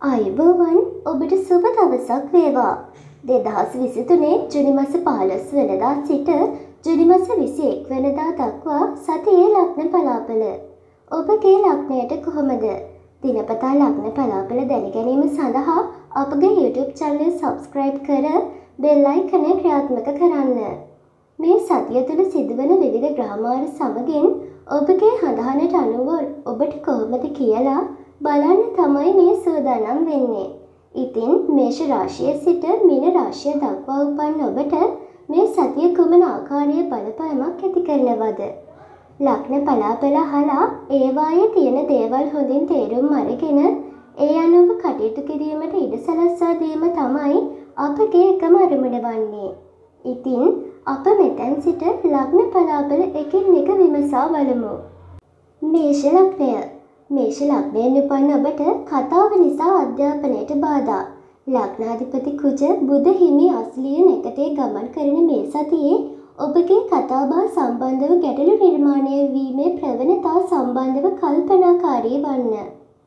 ආයුබෝවන් ඔබට සුබ දවසක් වේවා. 2023 ජුනි මාස 15 වෙනිදා සිට ජුනි මාස 21 වෙනිදා දක්වා සතියේ ලග්න පලාපල. ඔබගේ ලග්නයට කොහොමද? දිනපතා ලග්න පලාපල දැනගැනීම සඳහා අපගේ YouTube channel subscribe කර bell icon එක ක්‍රියාත්මක කරන්න. මේ සතිය තුළ සිදුවන විවිධ ග්‍රහමාල සමගින් ඔබගේ හඳහනට අනුව ඔබට කොහොමද කියලා බලන්න තමයි මේ සූදානම් වෙන්නේ. ඉතින් මේෂ රාශියේ සිට මීන රාශිය දක්වා උපන් ඔබට මේ සතිය කුමන ආකාරයේ බලපෑමක් ඇති කරනවද? ලග්න පලාපල අහලා ඒවායේ තියෙන දේවල් හොඳින් තේරුම් අරගෙන ඒ අනුව කටයුතු කිරීමට ඉඩ සලස්වා දීම තමයි අපගේ එකම අරමුණ වන්නේ. ඉතින් අප මෙතෙන් සිට ලග්න පලාපල එකින් එක විමසා බලමු. මේෂ ලග්නය. මේෂ ලග්නයෙන් උපන් ඔබට කතාව නිසා අධ්‍යාපනයට බාධා. ලග්නාධිපති කුජ බුධ හිමි අස්ලිය නැකතේ ගමන් කරන මේ සතියේ ඔබගේ කතාබහ සම්බන්ධව ගැටලු නිර්මාණය වීමේ ප්‍රවණතා සම්බන්ධව කල්පනාකාරී වන්න.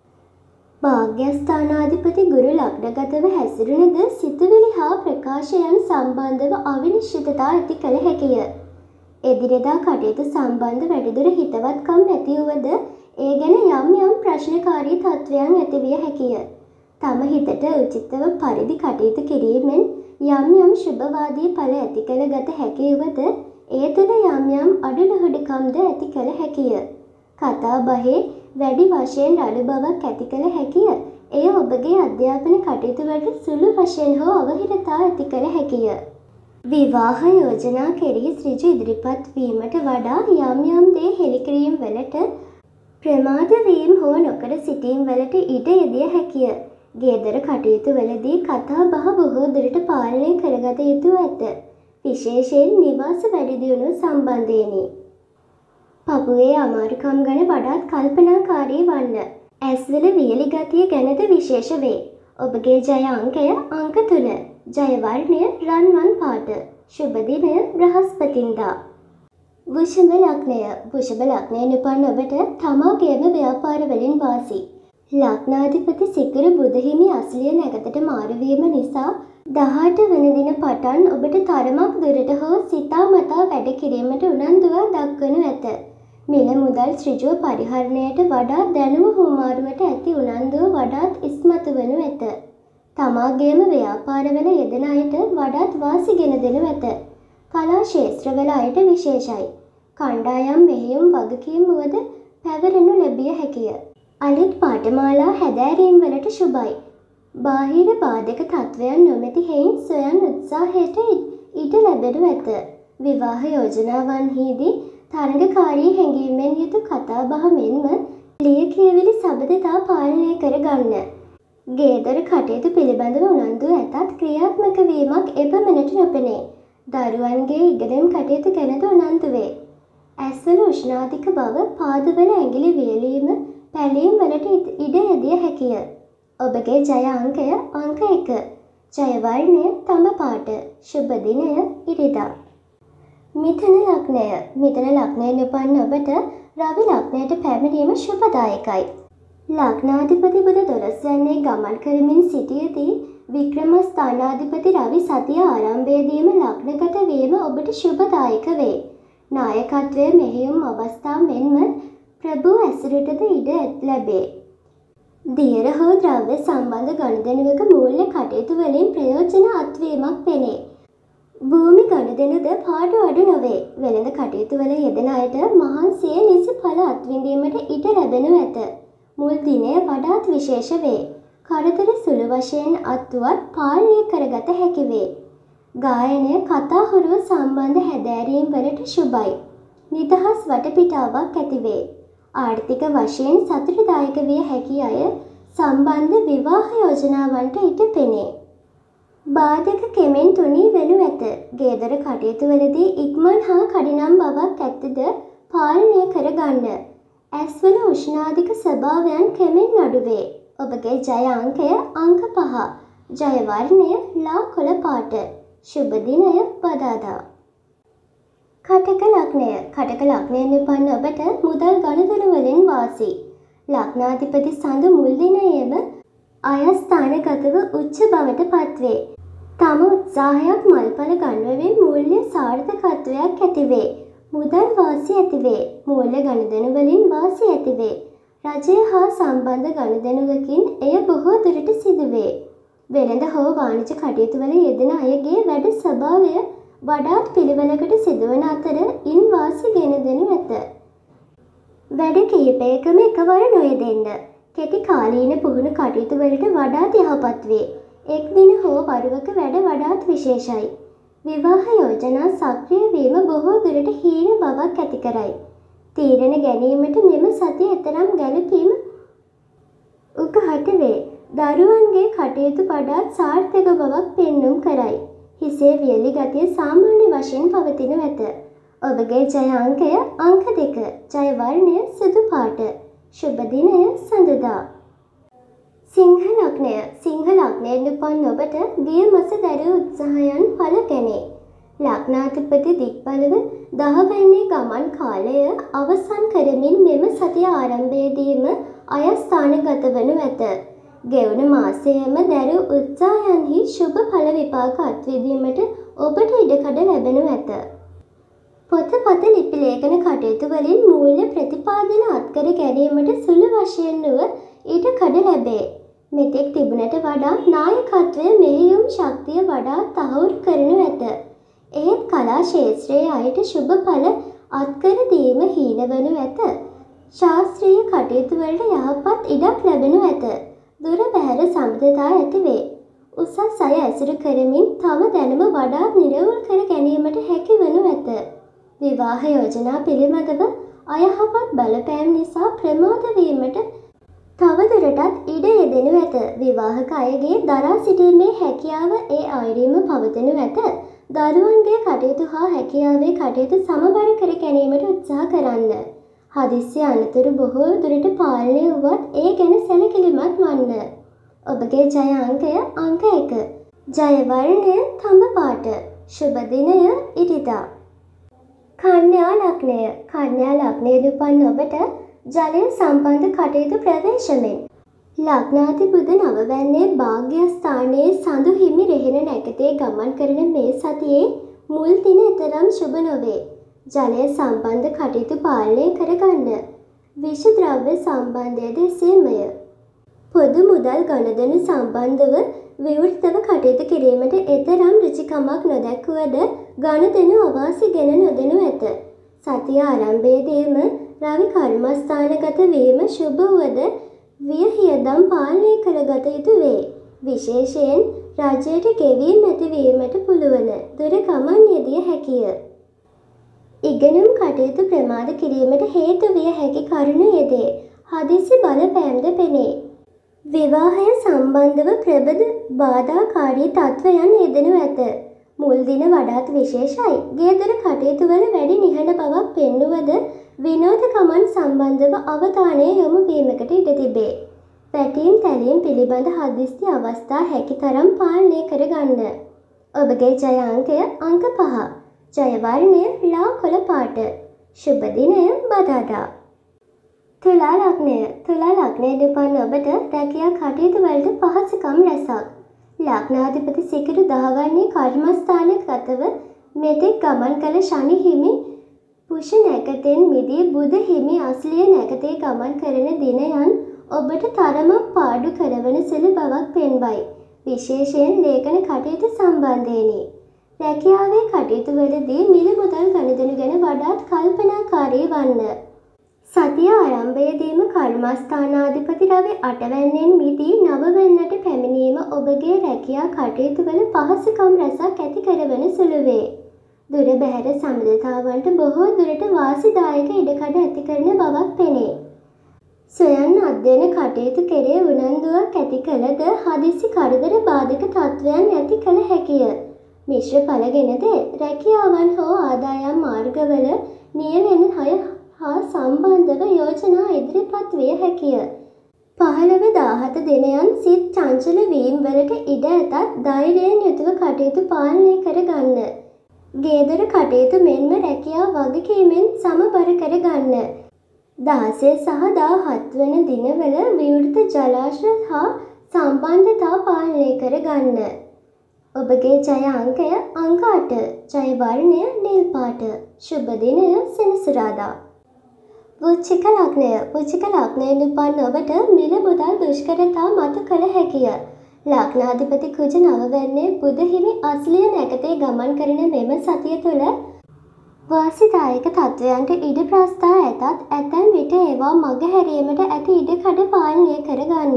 භාග්‍යස්ථානාධිපති ගුරු ලග්නගතව හැසිරුණද සිතුවිලි හා ප්‍රකාශයන් සම්බන්ධව අවිනිශ්චිතතා ඇති කළ හැකිය. එදිනෙදා කටයුතු සම්බන්ධ වැඩිදුර හිතවත්කම් ඇති වුවද ඒ ගැන යම් ප්‍රශ්නකාරී තත්ත්වයන් ඇතිවිය හැකිය. තම හිතට උචිතව පරිදි කටයුතු කිරීමෙන් යම් ශුභවාදී ඵල ඇති කළ ගත හැකි වුවද ඒ තුළ යම් අඩුලුහුඩුකම්ද ඇති කළ හැකිය. කතා බහේ වැඩි වශයෙන් රළු බවක් ඇති කළ හැකිය. එය ඔබගේ අධ්‍යාපන කටයුතු වලට සුළු වශයෙන් හෝ අවහිරතා ඇති කළ හැකිය. විවාහ යෝජනා කෙරෙහි ඍජු ඉදිරිපත් වීමට වඩා යම් දේ හෙළිකිරීම වලට ප්‍රමාද වීම හෝ නොකර සිටීම වලට ඉඩ යෙදිය හැකිය. ගෙදර කටයුතු වලදී කතා බහ බොහෝ දුරට පාලනය කරගත යුතු ඇත. විශේෂයෙන් නිවාස වැඩි දියුණුව සම්බන්ධයෙනි. පපුවේ අමාරුකම් ගැන වඩාත් කල්පනාකාරී වන්න. ඇස්වල වියලි ගතිය ගැනද විශේෂ වේ. ඔබගේ ජය අංකය අංක 3. ජය වර්ණය රන්වන් පාට. සුබ දිනය බ්‍රහස්පතින්දා. වෘෂභ ලග්නය. වෘෂභ ලග්නයෙන් උපන් ඔබට තමාගේම ව්‍යාපාර වලින් වාසි. ලග්නාධිපති සිකුරු බුධ හිමි අස්ලිය නැගතට මාරු වීම නිසා 18 වෙනි දින පටන් ඔබට තරමක් දුරට හෝ සිතාමතා වැඩ කිරීමට උනන්දුවක් දක්වනු ඇත. මිල මුදල් ඍජුව පරිහරණයට වඩා දැනුම හුමාරුවට ඇති උනන්දුව වඩාත් ඉස්මතු වනු ඇත. තමාගේම ව්‍යාපාරවල යෙදෙන අයට වඩාත් වාසි ගෙන දෙනු ඇත. කලා ක්ෂේත්‍රවල අයට විශේෂයි. කණ්ඩායම් මෙහෙයුම් වගකීම් වුවද පැවරෙනු ලැබිය හැකිය. අලුත් පාඨමාලා හැදෑරීම් වලට ශුභයි. බාහිර බාධක තත්වයන් නොමැති හේයින් සොයන් උත්සාහයට ඉඩ ලැබෙනු ඇත. විවාහ යෝජනාවන්හිදී තරඟකාරී හැඟීමෙන් යුතු කතාබහ මෙන්ම ලිය කියවිලි සබඳතා පාලනය කර ගන්න. ගෙදර කටයුතු පිළිබඳව උනන්දු ඇතත් ක්‍රියාත්මක වීමක් එපමණට නොපෙනේ. දරුවන්ගේ ඉගෙනුම් කටයුතු ගැනද උනන්දු වේ. ඇස්වල උෂ්ණාධික බව පාදවල ඇඟිලි වියලීම පැලීම් වලට ඉඩ යෙදිය හැකිය. ඔබගේ ජය අංකය අංක 1. ජය වර්ණය තම පාට. සුබ දිනය ඉරිදා. මිථුන ලග්නය. මිථුන ලග්නයෙන් උපන් ඔබට රවි ලග්නයට පැමිණීම ශුභදායකයි. ලග්නාධිපති බුධ 12 යන්නේ ගමන් කරමින් සිටියදී වික්‍රම ස්ථානාධිපති රවි සතිය ආරම්භයේදීම ලග්නගත වීම ඔබට ශුභදායක වේ. නායකත්වයේ මෙහෙයුම් අවස්ථා මෙන්ම ප්‍රභූ ඇසුරටද ඉඩ ලැබේ. දියර හෝ ද්‍රව්‍ය සම්බන්ධ ගනුදෙනුවක මූල්‍ය කටයුතු වලින් ප්‍රයෝජන අත්වීමක් පෙනේ. භූමි ගනුදෙනුද පාඩු අඩු නොවේ. වෙළඳ කටයුතු වල යෙදෙන අයට මහන්සියේ නිසි ඵල අත්විඳීමට ඉඩ ලැබෙනු ඇත. මුල් දිනය වඩාත් විශේෂ වේ. කරදර සුළු වශයෙන් අත්වත් පාලනය කරගත හැකි වේ. ගායනය කතා හුරුව සම්බන්ධ හැදෑරීම් වලට ශුභයි. නිදහස් වටපිටාවක් ඇති වේ. ආර්ථික වශයෙන් සතුටුදායක විය හැකි අය සම්බන්ධ විවාහ යෝජනාවන්ට ඉඩ පෙනේ. බාධක කෙමෙන් තුනී වෙනු ඇත. ගෙදර කටයුතු වලදී ඉක්මන් හා කඩිනම් බවක් ඇත්තද පාලනය කර ගන්න. ඇස්වල උෂ්ණාධික ස්වභාවයන් කෙමෙන් අඩු වේ. ඔබගේ ජය අංකය අංක 5. ජය වර්ණය ලා කොළ පාට. සුබ දිනය බදාදා. කටක ලග්නය. කටක ලග්නයෙන් උපන් ඔබට මුදල් ගනුදෙනු වලින් වාසි. ලග්නාධිපති සඳු මුල් දිනයේම අයස්ථානගතව උච්ච බවට පත්වේ. තම උත්සාහයක් මල්ඵල ගන්වමින් මූල්‍ය සාර්ථකත්වයක් ඇතිවේ. මුදල් වාසි ඇතිවේ. මූල්‍ය ගනුදෙනු වලින් වාසි ඇතිවේ. රජය හා සම්බන්ධ ගනුදෙනුවකින් එය බොහෝ දුරට සිදුවේ. වෙළඳ හෝ වාණිජ කටයුතු වල යෙදෙන අයගේ වැඩ ස්වභාවය වඩාත් පිළිවෙලකට සිදුවන අතර ඉන් වාසි ගෙන දෙනු ඇත. වැඩ කිහිපයකම එකවර නොයෙදෙන්න. කෙටි කාලීන පුහුණු කටයුතු වලට වඩාත් යහපත් වේ. එක් දින හෝ වරුවක වැඩ වඩාත් විශේෂයි. විවාහ යෝජනා සක්‍රිය වීම බොහෝ දුරට හීන බවක් ඇති කරයි. තීරණ ගැනීමට මෙම සතිය එතරම් ගැළපීම උකහට වේ. දරුවන්ගේ කටයුතු වඩාත් සාර්ථක බවක් පෙන්නුම් කරයි. හිසේ වියලි ගතිය සාමාන්‍ය වශයෙන් පවතිනු ඇත. ඔබගේ ජය අංකය අංක 2. ජය වර්ණය සුදු පාට. ශුභ දිනය සඳුදා. සිංහ ලග්නය. සිංහ ලග්නයෙන් උපන් ඔබට ගිය මාස දැරූ උත්සාහයන් ඵල ගැනේ. ලග්නාධිපති දික්බලව 10 වැනි ගමන් කාලය අවසන් කරමින් මෙම සතිය ආරම්භයේදීම අයස්ථානගත වනු ඇත. ගෙවුන මාසයේම දැරූ උත්සාහයන්හි ශුභ ඵල විපාක අත්විඳීමට ඔබට ඉඩකඩ ලැබෙනු ඇත. පොතපත ලිපි ලේඛන කටයුතු වලින් මූල්‍ය ප්‍රතිපාදන අත්කර ගැනීමට සුළු වශයෙන් නුව ඉඩකඩ ලැබේ. මෙතෙක් තිබුණට වඩා නායකත්වය මෙහෙයුම් ශක්තිය වඩා තහවුරු කරනු ඇත. එහෙත් කලා ක්ෂේත්‍රයේ අයට ශුභ ඵල අත්කර දීම හීන වනු ඇත. ශාස්ත්‍රීය කටයුතු වලට යහපත් ඉඩක් ලැබෙනු ඇත. දුර බැහැර සම්බන්ධතා ඇති වේ. උසස් අය ඇසුරු කරමින් තම දැනුම වඩාත් නිරවුල් කර ගැනීමට හැකි වනු ඇත. විවාහ යෝජනා පිළිබඳව අයහපත් බලපෑම් නිසා ප්‍රමාද වීමට තවදුරටත් ඉඩ යෙදෙනු ඇත. විවාහක අයගේ දරා සිටීමේ හැකියාව ඒ අයුරින්ම පවතිනු ඇත. දරුවන්ගේ කටයුතු හා හැකියාවේ කටයුතු සමබර කර ගැනීමට උත්සාහ කරන්න. හදිස්සි අනතුරු බොහෝ දුරට පාලනය වුවත් ඒ ගැන සැලකිලිමත් වන්න. ඔබගේ ජය අංකය අංක 1. ජය වර්ණය තඹ පාට. ශුභ දිනය ඉරිදා. කන්‍යා ලග්නය. කන්‍යා ලග්නයේ උපන් ඔබට ජලය සම්බන්ධ කටයුතු ප්‍රවේශමෙන් ලග්නාධිපති නවවැන්නේ භාග්‍ය ස්ථානයේ සඳු හිමි රෙහෙන නැකතේ ගමන් කරන මේ සතියේ මුල් දින එතරම් සුබ නොවේ. ජලය සම්බන්ධ කටයුතු පාලනය කරගන්න. විෂ ද්‍රව්‍ය සම්බන්ධයද එසේමය. පොදු මුදල් ගනුදෙනු සම්බන්ධව විවෘතව කටයුතු කිරීමට එතරම් රුචිකමක් නොදැක්වුවද ගනුදෙනු අවාසි ගෙන නොදෙනු ඇත. සතිය ආරම්භයේදීම රවි කර්මස්ථානගත වීම ශුභ වුවද වියහියදම් පාලනය කරගත යුතු වේ. විශේෂයෙන් රජයට ගෙවීම් ඇතිවීමට පුළුවන දුර ගමන් යෙදිය හැකිය. ඉගෙනුම් කටයුතු ප්‍රමාද කිරීමට හේතු විය හැකි කරුණු යෙදේ. හදිසි බලපෑම්ද පෙනේ. විවාහය සම්බන්ධව ප්‍රබල බාධාකාරී තත්ත්වයන් යෙදෙනු ඇත. මුල් දින වඩාත් විශේෂයි. ගෙදර කටයුතු වල වැඩි නිහඬ බවක් පෙන්වුවද විනෝද ගමන් සම්බන්ධව අවධානය යොමු වීමකට ඉඩ තිබේ. පැටීම් තැලීම් පිළිබඳ හදිස්සි අවස්ථා හැකි තරම් පාලනය කරගන්න. ඔබගේ ජය අංකය අංක 5. ජය වර්ණය ලා කොළ පාට. ශුභ දිනය බදාදා. තුලා ලග්නය. තුලා ලග්නයේ උපන් ඔබට රැකියා කටයුතු වලට පහසුකම් රැසක්. ලග්නාධිපති සිකුරු 10 වන්නේ කර්මස්ථානගතව මෙතෙක් ගමන් කළ ශනි හිමි පුෂ නැකතෙන් මිදී බුධ හිමි අස්ලිය නැකතේ ගමන් කරන දිනයන් ඔබට තරමක් පාඩු කරවන සුළු බවක් පෙන්වයි. විශේෂයෙන් ලේඛන කටයුතු සම්බන්ධයෙනි. රැකියාවේ කටයුතු වලදී මිල මුදල් ගනුදෙනු ගැන වඩාත් කල්පනාකාරී වන්න. සතිය ආරම්භයේදීම කර්මස්ථානාධිපති රවි 8 වැන්නෙන් මිදී 9 වැන්නට පැමිණීම ඔබගේ රැකියා කටයුතු වල පහසුකම් රැසක් ඇති කරවන සුළු වේ. දුර බැහැර සම්බන්ධතාවන්ට බොහෝ දුරට වාසිදායක ඉඩකඩ ඇති කරන බවක් පෙනේ. සොයන් අධ්‍යයන කටයුතු කෙරේ උනන්දුවක් ඇති කළද හදිසි කරදර බාධක තත්ත්වයන් ඇති කළ හැකිය. මිශ්‍ර ඵලගෙනද රැකියාවන් හෝ ආදායම් මාර්ගවල නියැලෙන හය හා සම්බන්ධව යෝජනා ඉදිරිපත් විය හැකිය. 15-17 දිනයන් සිත් චංචල වීම වලට ඉඩ ඇතත් ධෛර්යයෙන් යුතුව කටයුතු පාලනය කරගන්න. ගේදර කටයුතු මෙන්ම රැකියා වගකීමෙන් සමබර කරගන්න. 16 සහ 17 වන දිනවල විවෘත ජලාශය හා සම්බන්ධතා පාලනය කරගන්න. ඔබගේ ජය අංකය අංක 8. ජය වර්ණය නිල් පාට. සුබ දිනය සෙනසුරාදා. වෘශ්චික ලග්නය. වෘශ්චික ලග්නයෙන් උපන් ඔබට මිල මුදල් දුෂ්කරතා මතු කළ හැකිය. ලග්නාධිපති කුජ නවවැන්නේ බුධ හිමි අස්ලිය නැකතේ ගමන් කරන මෙම සතිය තුළ වාසිදායක තත්වයන්ට ඉඩ ප්‍රස්ථා ඇතත් ඇතැම් විට ඒවා මගහැරීමට ඇති ඉඩකඩ පාලනය කරගන්න.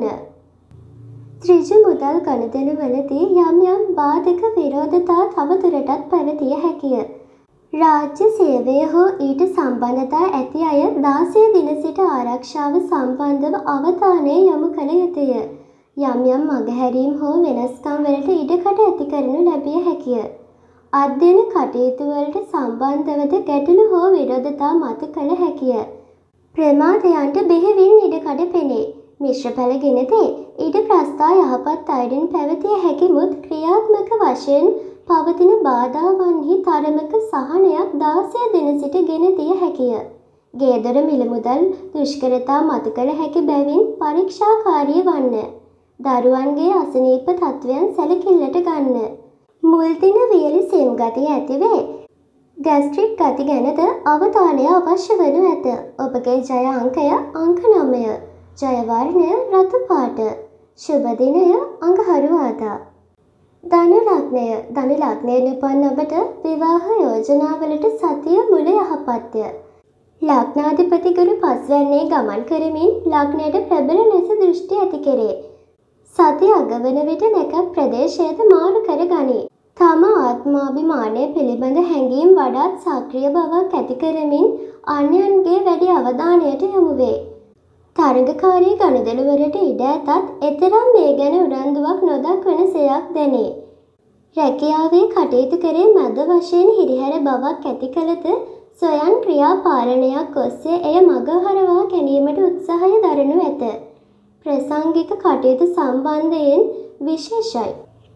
ත්‍රිජ මුදල් ගනුදෙනුවලදී යම් යම් බාධක විරෝධතා තවදුරටත් පැවතිය හැකිය. රාජ්‍ය සේවය හෝ ඊට සම්බන්ධතා ඇති අය 16 දින සිට ආරක්ෂාව සම්බන්ධව අවධානය යොමු කළ යුතුය. යම් යම් මගහැරීම් හෝ වෙනස්කම් වලට ඉඩකඩ ඇති කරනු ලැබිය හැකිය. අධ්‍යයන කටයුතු වලට සම්බන්ධවද ගැටලු හෝ විරෝධතා මතු කළ හැකිය. ප්‍රමාදයන්ට බෙහෙවින් ඉඩකඩ පෙනේ. මිශ්‍ර පැළ ගෙනතේ ඊට ප්‍රස්ථා යහපත් අයුරින් පැවතිය හැකි මුත් ක්‍රියාත්මක වශයෙන් පවතින බාධාවන්හි තරමක සහනයක් 16 දින සිට ගෙන දිය හැකිය. ගේදොර මිල මුදල් දුෂ්කරතා මතු කළ හැකි බැවින් පරීක්ෂාකාරී වන්න. දරුවන්ගේ අසනීප තත්ත්වයන් සැලකිල්ලට ගන්න. මුල් දින වියලි සෙම් ගතිය ඇතිවේ. ගැස්ට්‍රික් ගති ගැනද අවධානය අවශ්‍ය වනු ඇත. ඔබගේ ජය අංකය අංක 9. ජය වර්ණය රතු පාට. සුබ දිනය අඟහරුවාදා. ධනු ලග්නය. ධනු ලග්නයෙන් උපන් ඔබට විවාහ යෝජනාවලට සතිය මුල යහපත්ය. ලග්නාධිපති ගුරු පස්වැන්නේ ගමන් කරමින් ලග්නයට ප්‍රබල ලෙස දෘෂ්ටි ඇති කෙරේ. සතිය අගවන විට නැකත් ප්‍රදේශයද මාරු කර ගනී. තම ආත්මාභිමානය පිළිබඳ හැඟීම් වඩාත් සක්‍රිය බවක් ඇති කරමින් අන්‍යයන්ගේ වැඩි අවධානයට යොමු වේ. තරගකාරී ගනුදෙනුවලට ඉඩ ඇතත් එතරම් මේ ගැන උනන්දුවක් නොදක්වන සෙයක් දැනේ. රැකියාවේ කටයුතු කරේ මද වශයෙන් හිරිහැර බවක් ඇති කළද ස්වයං ක්‍රියා පාලනයක් ඔස්සේ එය මගහරවා ගැනීමට උත්සාහය දරනු ඇත. ප්‍රසංගික කටයුතු සම්බන්ධයෙන් විශේෂයි.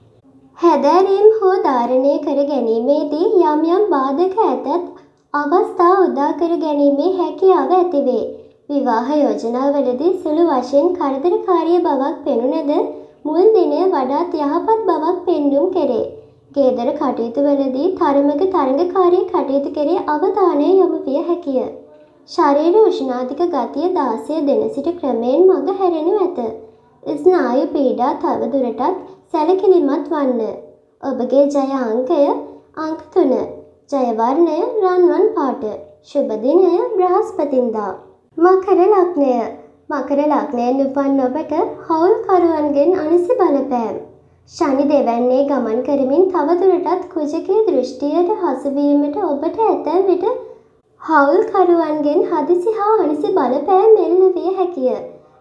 හැදෑරීම් හෝ ධාරණය කර ගැනීමේදී යම් යම් බාධක ඇතත් අවස්ථා උදා කර ගැනීමේ හැකියාව ඇතිවේ. විවාහ යෝජනාවලදී සුළු වශයෙන් කරදරකාරී බවක් පෙනුනද මුල් දිනය වඩාත් යහපත් බවක් පෙන්නුම් කෙරේ. ගේදර කටයුතුවලදී තරමක තරඟකාරී කටයුතු කෙරේ අවධානය යොමු විය හැකිය. ශරීර උෂ්ණාධික ගතිය 16 දින සිට ක්‍රමයෙන් මග හැරෙනු ඇත. ස්නායු පීඩා තව දුරටත් සැලකිලිමත් වන්න. ඔබගේ ජය අංකය අංක 3. ජය වර්ණය රන්වන් පාට. සුබ දිනය බ්‍රහස්පතින්දා. මකර ලග්නය. මකර ලග්නයෙන් උපන් ඔබට හවුල්කරුවන්ගෙන් අනිසි බලපෑම්. ශනි දෙවැන්නේ ගමන් කරමින් තවදුරටත් කුජකයේ දෘෂ්ටියට හසුවීමට ඔබට ඇතැම් විට හවුල්කරුවන්ගෙන් හදිසි හා අනිසි බලපෑම් එල්ල විය හැකිය.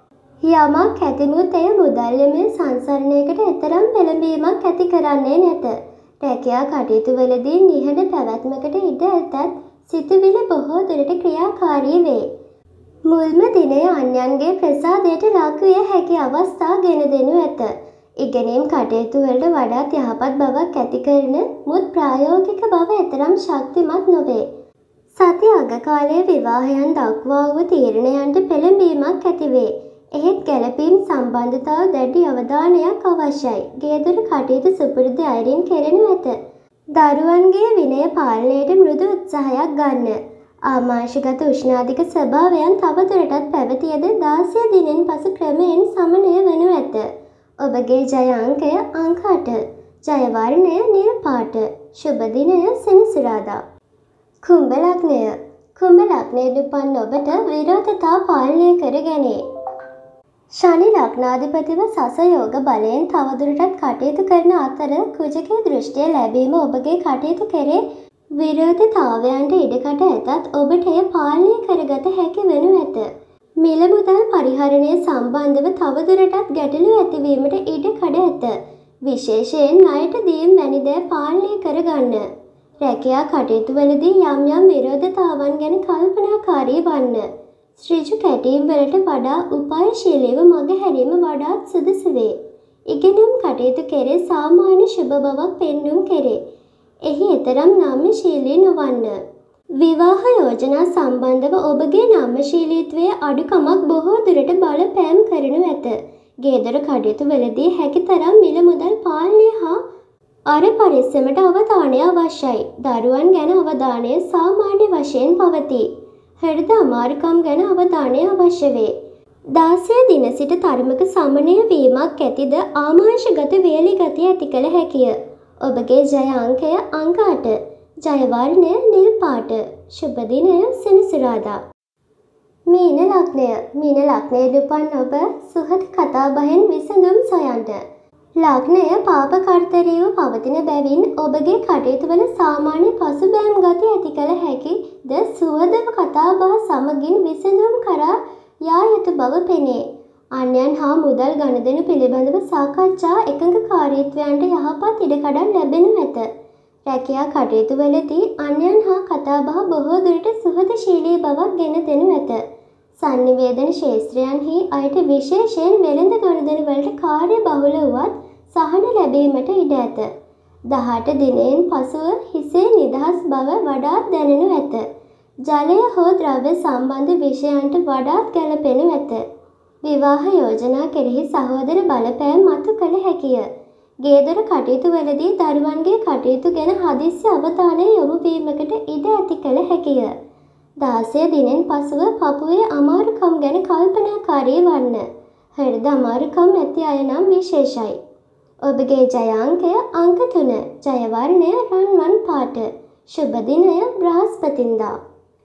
යමක් ඇතිමුත් එය මුදල්යමය සංසරණයකට එතරම් පෙළඹීමක් ඇති කරන්නේ නැත. රැකියා කටයුතුවලදී නිහඬ පැවැත්මකට ඉඩ ඇතත් සිතුවිලි බොහෝ දුරට ක්‍රියාකාරී වේ. මුල්ම දිනය අන්‍යයන්ගේ ප්‍රසාදයට ලක් විය හැකි අවස්ථා ගෙන දෙනු ඇත. ඉගෙනීම් කටයුතු වලට වඩාත් යහපත් බවක් ඇති කරන මුත් ප්‍රායෝගික බව එතරම් ශක්තිමත් නොවේ. සති අග කාලයේ විවාහයන් දක්වා වූ තීරණයන්ට පෙළඹීමක් ඇතිවේ. එහෙත් ගැළපීම් සම්බන්ධතාව දැඩි අවධානයක් අවශ්‍යයි. ගේදොර කටයුතු සුපුරුදු අයුරින් කෙරෙනු ඇත. දරුවන්ගේ විනය පාලනයට මෘදු උත්සාහයක් ගන්න. ආමාශගත උෂ්ණාධික ස්වභාවයන් තවදුරටත් පැවතියද 16 දිනෙන් පසු ක්‍රමයෙන් සමනය වනු ඇත. ඔබගේ ජය අංකය අංක 8. ජය වර්ණය නිල් පාට. සුබ දිනය සෙනසුරාදා. කුම්භ ලග්නය. කුම්භ ලග්නයෙන් උපන් ඔබට විරෝධතා පාලනය කර ගැනේ. ශනි ලග්නාධිපතිව සසයෝග බලයෙන් තවදුරටත් කටයුතු කරන අතර කුජකයේ දෘෂ්ටිය ලැබීම ඔබගේ කටයුතු කෙරේ විරෝධතාවයන්ට ඉඩකට ඇතත් ඔබට එය පාලනය කරගත හැකි වනු ඇත. මිල මුදල් පරිහරණය සම්බන්ධව තවදුරටත් ගැටලු ඇතිවීමට ඉඩකඩ ඇත. විශේෂයෙන් ණයට දීම් වැනි දෑ පාලනය කරගන්න. රැකියා කටයුතුවලදී යම් යම් විරෝධතාවන් ගැන කල්පනාකාරී වන්න. ශ්‍රීජු කැටීම් වලට වඩා උපායශීලීව මගහැරීම වඩාත් සුදුසු වේ. ඉගෙනුම් කටයුතු කෙරේ සාමාන්‍ය ශුභ බවක් පෙන්නුම් කෙරේ. එහි එතරම් නම්‍යශීලී නොවන්න. විවාහ යෝජනා සම්බන්ධව ඔබගේ නම්‍යශීලීත්වයේ අඩුකමක් බොහෝ දුරට බලපෑම් කරනු ඇත. ගේදොර කටයුතු වලදී හැකිතරම් මිල මුදල් පාලනය හා අර පරිස්සමට අවධානය අවශ්‍යයි. දරුවන් ගැන අවධානය සාමාන්‍ය වශයෙන් පවතී. හෘද අමාරුකම් ගැන අවධානය අවශ්‍ය වේ. 16 දින සිට තරමක සමනය වීමක් ඇතිද ආමාශගත වේලි ගතිය ඇති කළ හැකිය. ඔබගේ ජය අංකය අංක 8. ජය වර්ණය නිල් පාට. शुभ දිනය සෙනසුරාදා. මීන ලග්නය. මීන ලග්නයේ උපන් ඔබ සුහද කතා බහෙන් විසඳුම් සොයන්න. ලග්නය පාප කර්තරීව පවතින බැවින් ඔබගේ කටයුතු වල සාමාන්‍ය පසුබෑම් ගති ඇති කළ හැකි ද සුහදව කතා බහ සමගින් විසඳුම් කරා යා යුතු බව පෙනේ. අන්‍යයන් හා මුදල් ගනුදෙනු පිළිබඳව සාකච්ඡා එකඟකාරීත්වයන්ට යහපත් ඉඩකඩම් ලැබෙනු ඇත. රැකියා කටයුතු වලදී අන්‍යයන් හා කතා බහ බොහෝ දුරට සුහදශීලී බවක් ගෙන දෙනු ඇත. සංනිවේදන ශාස්ත්‍රයන්හි අයට විශේෂයෙන් වෙළඳ ගනුදෙනු වලට කාර්ය බහුල වුවත් සහන ලැබීමට ඉඩ ඇත. 18 දිනයෙන් පසුව හිසේ නිදහස් බව වඩාත් දැනෙනු ඇත. ජලය හෝ ද්‍රව්‍ය සම්බන්ධ විෂයන්ට වඩාත් ගැළපෙනු ඇත. විවාහ යෝජනා කෙරෙහි සහෝදර බලපෑම් මතු කළ හැකිය. ගේදොර කටයුතු වලදී දරුවන්ගේ කටයුතු ගැන හදිස්සි අවධානය යොමු වීමකට ඉඩ ඇති කළ හැකිය. 16 දිනෙන් පසුව පපුවේ අමාරුකම් ගැන කල්පනාකාරී වන්න. හෘද අමාරුකම් ඇති අය නම් විශේෂයි. ඔබගේ ජය අංකය අංක 3. ජය වර්ණය රන්වන් පාට. शुभ දිනය බ්‍රහස්පතින්දා.